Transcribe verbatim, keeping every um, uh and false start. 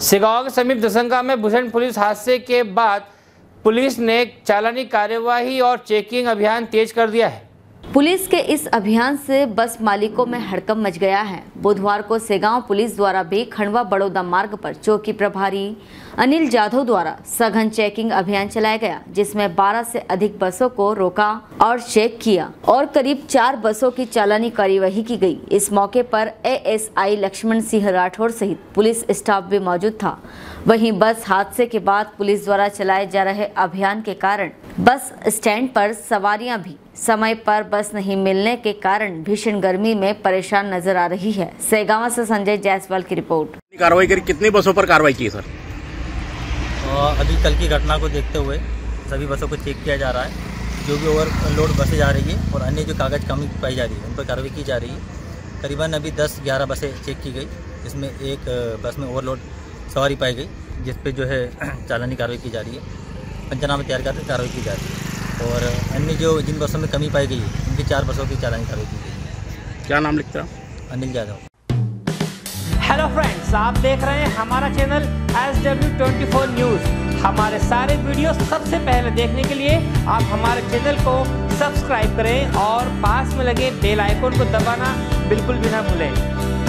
सिगांव के समीप दसंगा में भूषण पुलिस हादसे के बाद पुलिस ने चालानी कार्यवाही और चेकिंग अभियान तेज कर दिया है। पुलिस के इस अभियान से बस मालिकों में हड़कंप मच गया है। बुधवार को सेगांव पुलिस द्वारा भी खंडवा बड़ौदा मार्ग पर चौकी प्रभारी अनिल जाधव द्वारा सघन चेकिंग अभियान चलाया गया, जिसमें बारह से अधिक बसों को रोका और चेक किया और करीब चार बसों की चालानी कार्यवाही की गई। इस मौके पर एएसआई लक्ष्मण सिंह राठौर सहित पुलिस स्टाफ भी मौजूद था। वहीं बस हादसे के बाद पुलिस द्वारा चलाए जा रहे अभियान के कारण बस स्टैंड पर सवारियां भी समय पर बस नहीं मिलने के कारण भीषण गर्मी में परेशान नजर आ रही है। सेगांव से संजय जायसवाल की रिपोर्ट। कार्रवाई करी, कितनी बसों पर कार्रवाई की सर? अभी कल की घटना को देखते हुए सभी बसों को चेक किया जा रहा है। जो भी ओवरलोड बसें जा रही है और अन्य जो कागज कमी पाई जा रही है उन पर कार्रवाई की जा रही है। करीबन अभी दस ग्यारह बसें चेक की गई, इसमें एक बस में ओवरलोड सवारी पाई गई, जिस पे जो है चालानी कार्रवाई की जा रही है। पंचनामा तैयार करके कार्रवाई की जा रही है और अन्य जो जिन बसों में कमी पाई गई है उनकी चार बसों की चालानी कार्रवाई की गई है। क्या नाम लिखता है? अनिल यादव। हेलो फ्रेंड्स, आप देख रहे हैं हमारा channel S W twenty four news. हमारे सारे वीडियो सबसे पहले देखने के लिए आप हमारे चैनल को सब्सक्राइब करें और पास में लगे बेल आइकन को दबाना बिल्कुल भी ना भूलें।